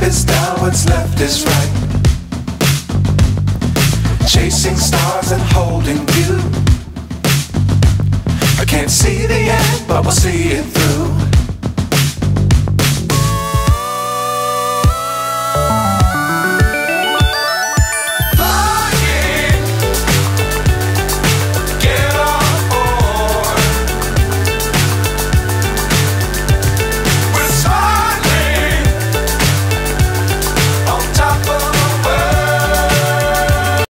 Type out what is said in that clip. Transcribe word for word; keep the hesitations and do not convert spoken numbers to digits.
is down, what's left is right. Chasing stars and holding you. I can't see the end, but we'll see it through.